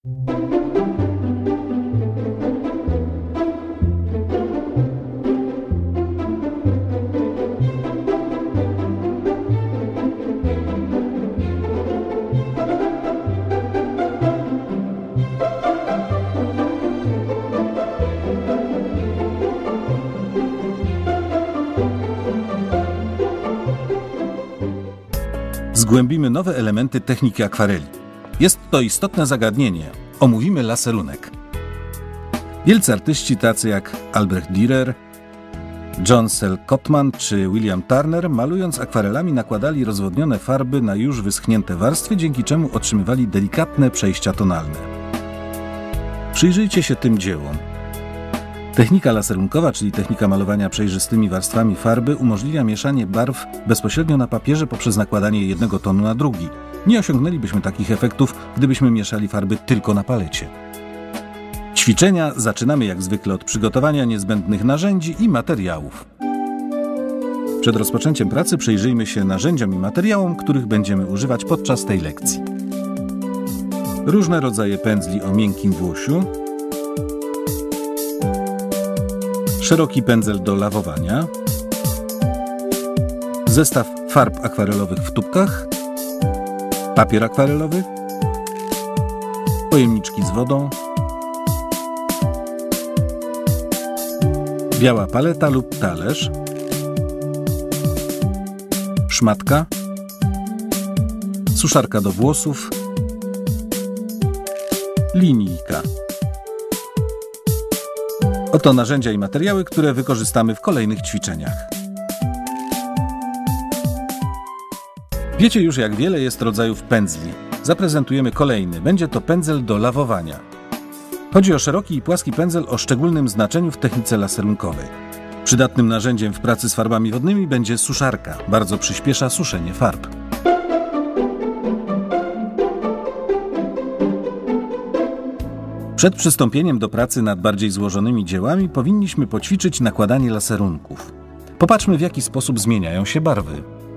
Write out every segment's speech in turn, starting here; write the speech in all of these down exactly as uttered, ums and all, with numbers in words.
Zgłębimy nowe elementy techniki akwareli. Jest to istotne zagadnienie. Omówimy laserunek. Wielcy artyści tacy jak Albrecht Dürer, John Searle Cotman czy William Turner, malując akwarelami, nakładali rozwodnione farby na już wyschnięte warstwy, dzięki czemu otrzymywali delikatne przejścia tonalne. Przyjrzyjcie się tym dziełom. Technika laserunkowa, czyli technika malowania przejrzystymi warstwami farby, umożliwia mieszanie barw bezpośrednio na papierze poprzez nakładanie jednego tonu na drugi. Nie osiągnęlibyśmy takich efektów, gdybyśmy mieszali farby tylko na palecie. Ćwiczenia zaczynamy jak zwykle od przygotowania niezbędnych narzędzi i materiałów. Przed rozpoczęciem pracy przyjrzyjmy się narzędziom i materiałom, których będziemy używać podczas tej lekcji. Różne rodzaje pędzli o miękkim włosiu, szeroki pędzel do lawowania, zestaw farb akwarelowych w tubkach, papier akwarelowy, pojemniczki z wodą, biała paleta lub talerz, szmatka, suszarka do włosów, linijka. Oto narzędzia i materiały, które wykorzystamy w kolejnych ćwiczeniach. Wiecie już, jak wiele jest rodzajów pędzli. Zaprezentujemy kolejny. Będzie to pędzel do lawowania. Chodzi o szeroki i płaski pędzel o szczególnym znaczeniu w technice laserunkowej. Przydatnym narzędziem w pracy z farbami wodnymi będzie suszarka. Bardzo przyspiesza suszenie farb. Przed przystąpieniem do pracy nad bardziej złożonymi dziełami powinniśmy poćwiczyć nakładanie laserunków. Popatrzmy, w jaki sposób zmieniają się barwy.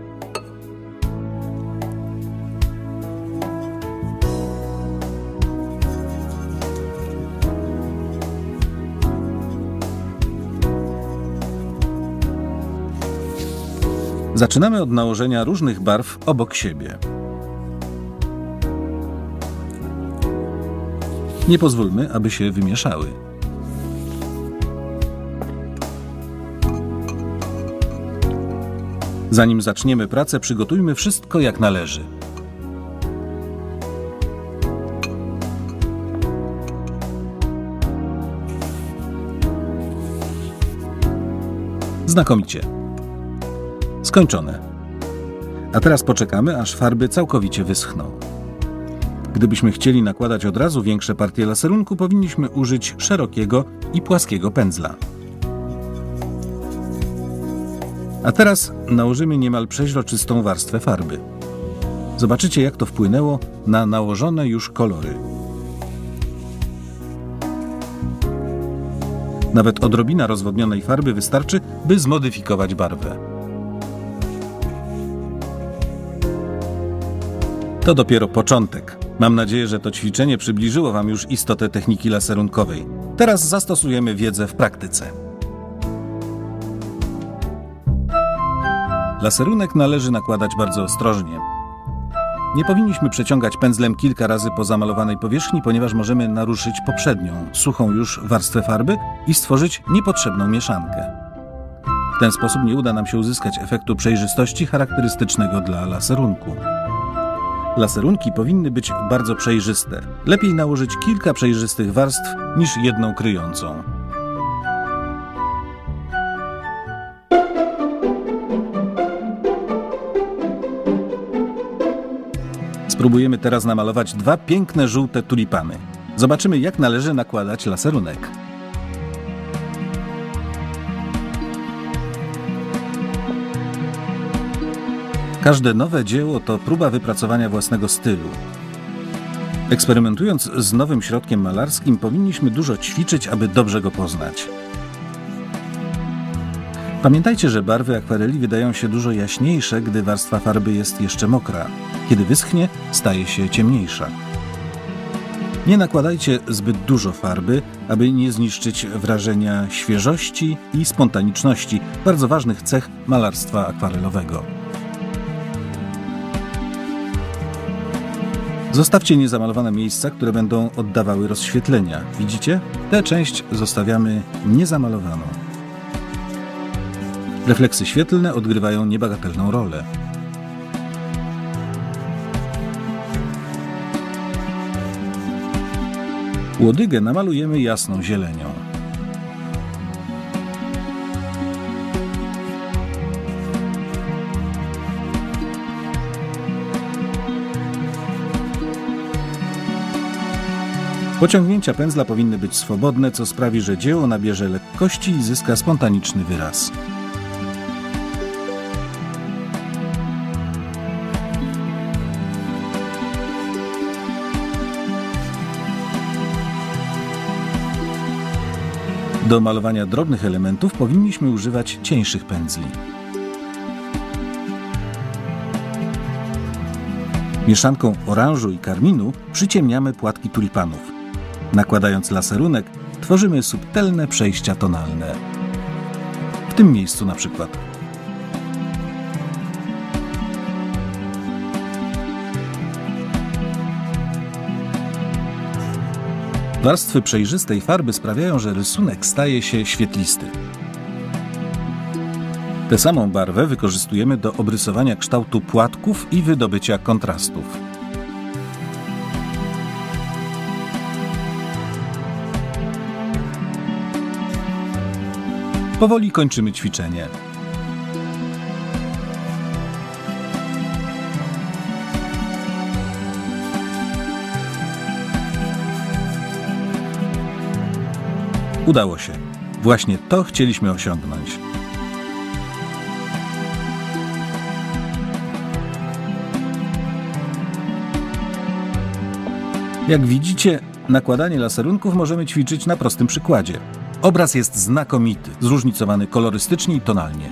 Zaczynamy od nałożenia różnych barw obok siebie. Nie pozwólmy, aby się wymieszały. Zanim zaczniemy pracę, przygotujmy wszystko jak należy. Znakomicie. Skończone. A teraz poczekamy, aż farby całkowicie wyschną. Gdybyśmy chcieli nakładać od razu większe partie laserunku, powinniśmy użyć szerokiego i płaskiego pędzla. A teraz nałożymy niemal przeźroczystą warstwę farby. Zobaczycie, jak to wpłynęło na nałożone już kolory. Nawet odrobina rozwodnionej farby wystarczy, by zmodyfikować barwę. To dopiero początek. Mam nadzieję, że to ćwiczenie przybliżyło Wam już istotę techniki laserunkowej. Teraz zastosujemy wiedzę w praktyce. Laserunek należy nakładać bardzo ostrożnie. Nie powinniśmy przeciągać pędzlem kilka razy po zamalowanej powierzchni, ponieważ możemy naruszyć poprzednią, suchą już warstwę farby i stworzyć niepotrzebną mieszankę. W ten sposób nie uda nam się uzyskać efektu przejrzystości charakterystycznego dla laserunku. Laserunki powinny być bardzo przejrzyste. Lepiej nałożyć kilka przejrzystych warstw niż jedną kryjącą. Spróbujemy teraz namalować dwa piękne żółte tulipany. Zobaczymy, jak należy nakładać laserunek. Każde nowe dzieło to próba wypracowania własnego stylu. Eksperymentując z nowym środkiem malarskim, powinniśmy dużo ćwiczyć, aby dobrze go poznać. Pamiętajcie, że barwy akwareli wydają się dużo jaśniejsze, gdy warstwa farby jest jeszcze mokra. Kiedy wyschnie, staje się ciemniejsza. Nie nakładajcie zbyt dużo farby, aby nie zniszczyć wrażenia świeżości i spontaniczności, bardzo ważnych cech malarstwa akwarelowego. Zostawcie niezamalowane miejsca, które będą oddawały rozświetlenia. Widzicie? Tę część zostawiamy niezamalowaną. Refleksy świetlne odgrywają niebagatelną rolę. Łodygę namalujemy jasną zielenią. Pociągnięcia pędzla powinny być swobodne, co sprawi, że dzieło nabierze lekkości i zyska spontaniczny wyraz. Do malowania drobnych elementów powinniśmy używać cieńszych pędzli. Mieszanką oranżu i karminu przyciemniamy płatki tulipanów. Nakładając laserunek, tworzymy subtelne przejścia tonalne. W tym miejscu na przykład. Warstwy przejrzystej farby sprawiają, że rysunek staje się świetlisty. Tę samą barwę wykorzystujemy do obrysowania kształtu płatków i wydobycia kontrastów. Powoli kończymy ćwiczenie. Udało się. Właśnie to chcieliśmy osiągnąć. Jak widzicie, nakładanie laserunków możemy ćwiczyć na prostym przykładzie. Obraz jest znakomity, zróżnicowany kolorystycznie i tonalnie.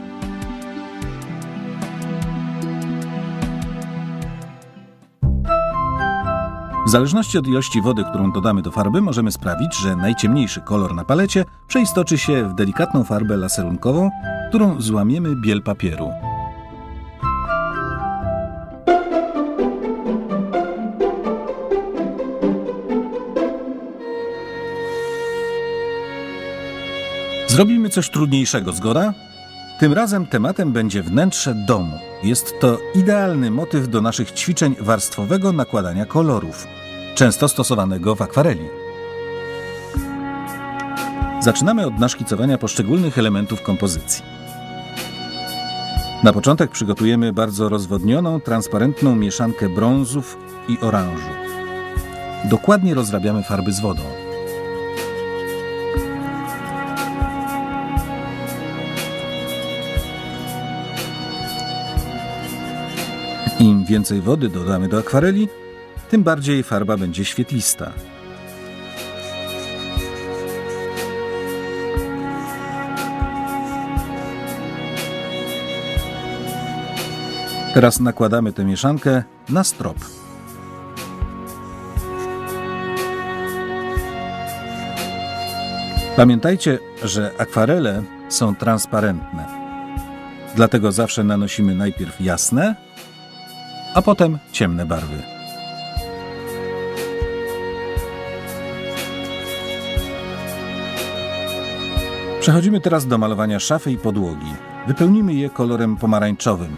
W zależności od ilości wody, którą dodamy do farby, możemy sprawić, że najciemniejszy kolor na palecie przeistoczy się w delikatną farbę laserunkową, którą złamiemy biel papieru. Zrobimy coś trudniejszego, zgoda? Tym razem tematem będzie wnętrze domu. Jest to idealny motyw do naszych ćwiczeń warstwowego nakładania kolorów, często stosowanego w akwareli. Zaczynamy od naszkicowania poszczególnych elementów kompozycji. Na początek przygotujemy bardzo rozwodnioną, transparentną mieszankę brązów i oranżu. Dokładnie rozrabiamy farby z wodą. Im więcej wody dodamy do akwareli, tym bardziej farba będzie świetlista. Teraz nakładamy tę mieszankę na strop. Pamiętajcie, że akwarele są transparentne. Dlatego zawsze nanosimy najpierw jasne, a potem ciemne barwy. Przechodzimy teraz do malowania szafy i podłogi. Wypełnimy je kolorem pomarańczowym.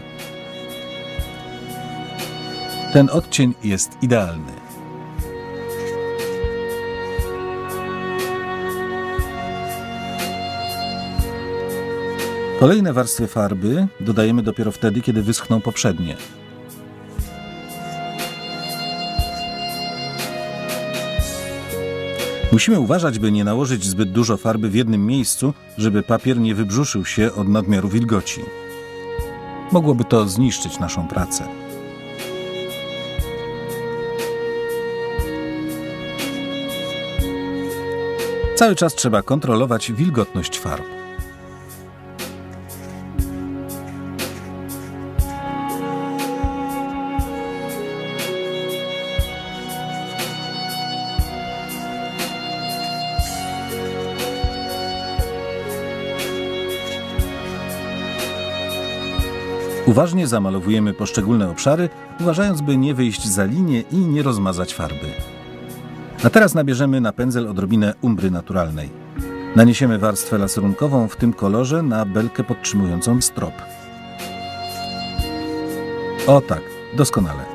Ten odcień jest idealny. Kolejne warstwy farby dodajemy dopiero wtedy, kiedy wyschną poprzednie. Musimy uważać, by nie nałożyć zbyt dużo farby w jednym miejscu, żeby papier nie wybrzuszył się od nadmiaru wilgoci. Mogłoby to zniszczyć naszą pracę. Cały czas trzeba kontrolować wilgotność farb. Uważnie zamalowujemy poszczególne obszary, uważając, by nie wyjść za linię i nie rozmazać farby. A teraz nabierzemy na pędzel odrobinę umbry naturalnej. Naniesiemy warstwę laserunkową w tym kolorze na belkę podtrzymującą strop. O tak, doskonale.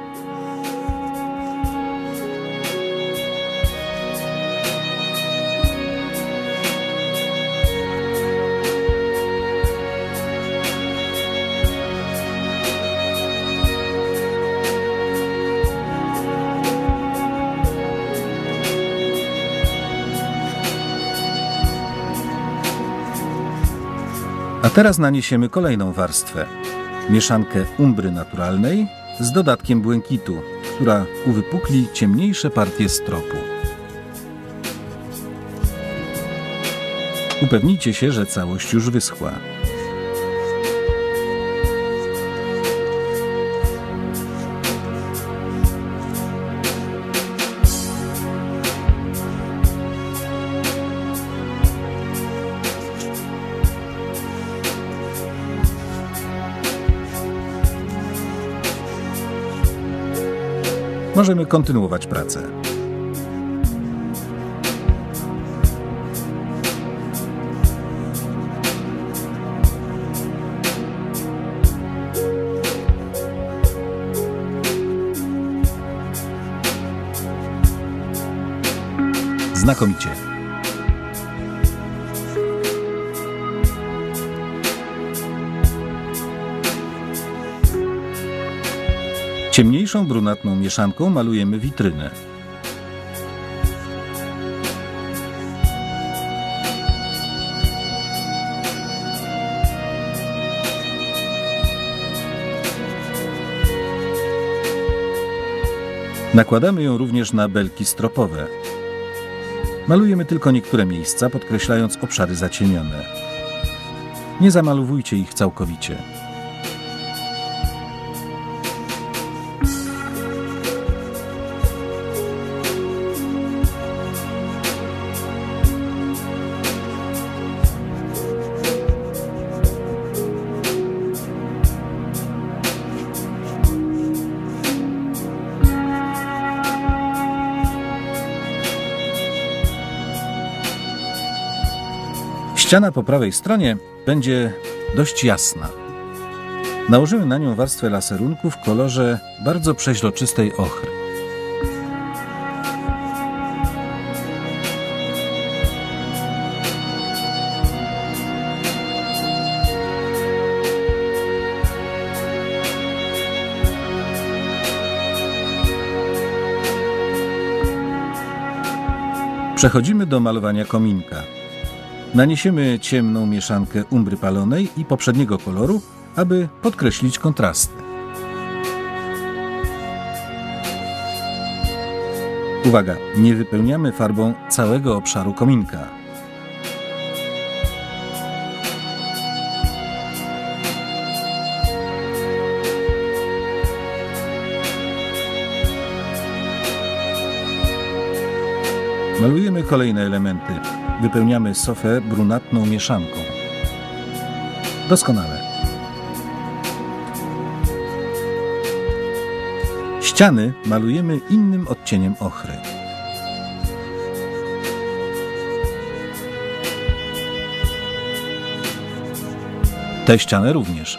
A teraz naniesiemy kolejną warstwę. Mieszankę umbry naturalnej z dodatkiem błękitu, która uwypukli ciemniejsze partie stropu. Upewnijcie się, że całość już wyschła. Możemy kontynuować pracę. Znakomicie. Ciemniejszą brunatną mieszanką malujemy witrynę. Nakładamy ją również na belki stropowe. Malujemy tylko niektóre miejsca, podkreślając obszary zacienione. Nie zamalowujcie ich całkowicie. Ściana po prawej stronie będzie dość jasna. Nałożymy na nią warstwę laserunku w kolorze bardzo przeźroczystej ochry. Przechodzimy do malowania kominka. Naniesiemy ciemną mieszankę umbry palonej i poprzedniego koloru, aby podkreślić kontrasty. Uwaga, nie wypełniamy farbą całego obszaru kominka. Malujemy kolejne elementy. Wypełniamy sofę brunatną mieszanką. Doskonale. Ściany malujemy innym odcieniem ochry. Tę ścianę również.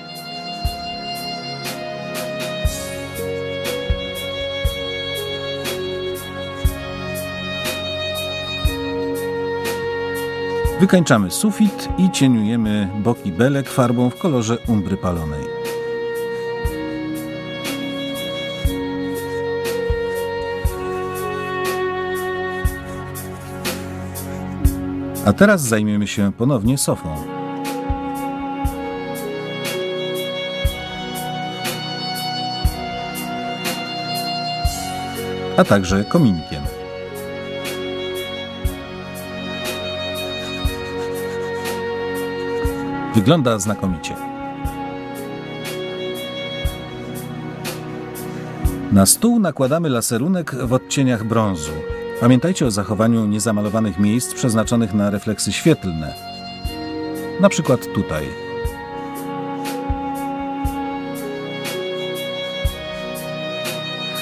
Wykańczamy sufit i cieniujemy boki belek farbą w kolorze umbry palonej. A teraz zajmiemy się ponownie sofą. A także kominkiem. Wygląda znakomicie. Na stół nakładamy laserunek w odcieniach brązu. Pamiętajcie o zachowaniu niezamalowanych miejsc przeznaczonych na refleksy świetlne. Na przykład tutaj.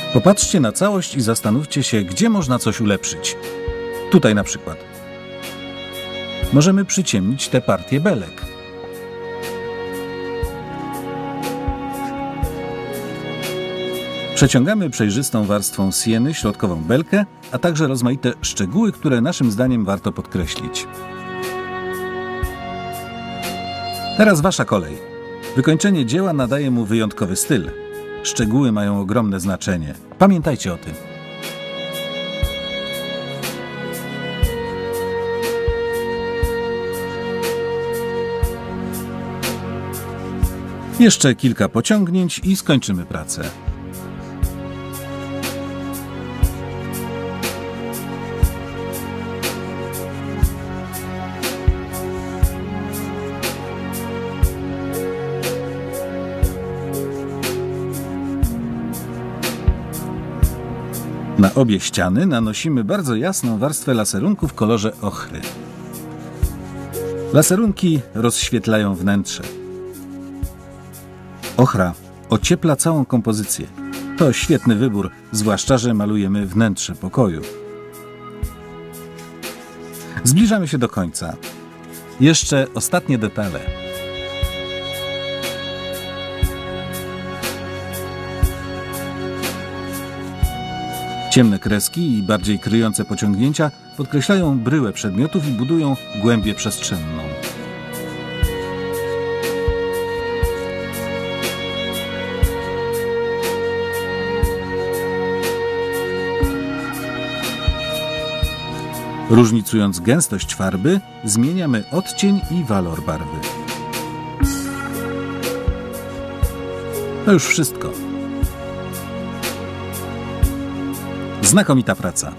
Popatrzcie na całość i zastanówcie się, gdzie można coś ulepszyć. Tutaj na przykład. Możemy przyciemnić tę partię belek. Przeciągamy przejrzystą warstwą sieny środkową belkę, a także rozmaite szczegóły, które naszym zdaniem warto podkreślić. Teraz wasza kolej. Wykończenie dzieła nadaje mu wyjątkowy styl. Szczegóły mają ogromne znaczenie. Pamiętajcie o tym. Jeszcze kilka pociągnięć i skończymy pracę. Na obie ściany nanosimy bardzo jasną warstwę laserunku w kolorze ochry. Laserunki rozświetlają wnętrze. Ochra ociepla całą kompozycję. To świetny wybór, zwłaszcza że malujemy wnętrze pokoju. Zbliżamy się do końca. Jeszcze ostatnie detale. Ciemne kreski i bardziej kryjące pociągnięcia podkreślają bryłę przedmiotów i budują głębię przestrzenną. Różnicując gęstość farby, zmieniamy odcień i walor barwy. To już wszystko. Znakomita praca.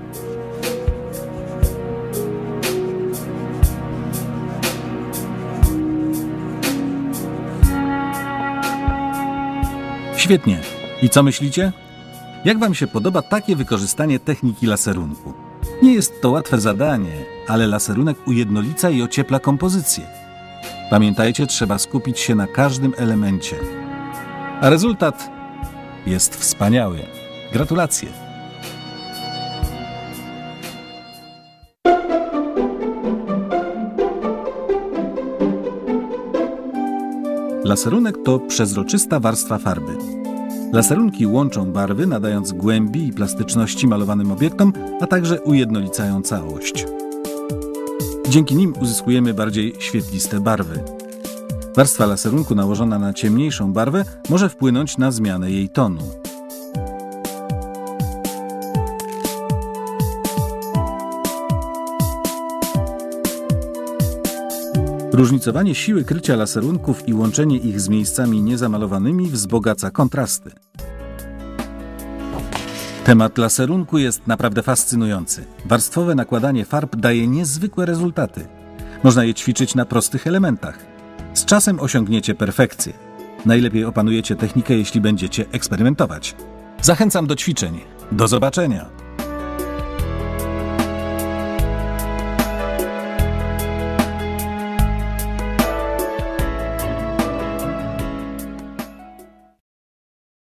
Świetnie. I co myślicie? Jak wam się podoba takie wykorzystanie techniki laserunku? Nie jest to łatwe zadanie, ale laserunek ujednolica i ociepla kompozycję. Pamiętajcie, trzeba skupić się na każdym elemencie. A rezultat jest wspaniały. Gratulacje! Laserunek to przezroczysta warstwa farby. Laserunki łączą barwy, nadając głębi i plastyczności malowanym obiektom, a także ujednolicają całość. Dzięki nim uzyskujemy bardziej świetliste barwy. Warstwa laserunku nałożona na ciemniejszą barwę może wpłynąć na zmianę jej tonu. Różnicowanie siły krycia laserunków i łączenie ich z miejscami niezamalowanymi wzbogaca kontrasty. Temat laserunku jest naprawdę fascynujący. Warstwowe nakładanie farb daje niezwykłe rezultaty. Można je ćwiczyć na prostych elementach. Z czasem osiągniecie perfekcję. Najlepiej opanujecie technikę, jeśli będziecie eksperymentować. Zachęcam do ćwiczeń. Do zobaczenia!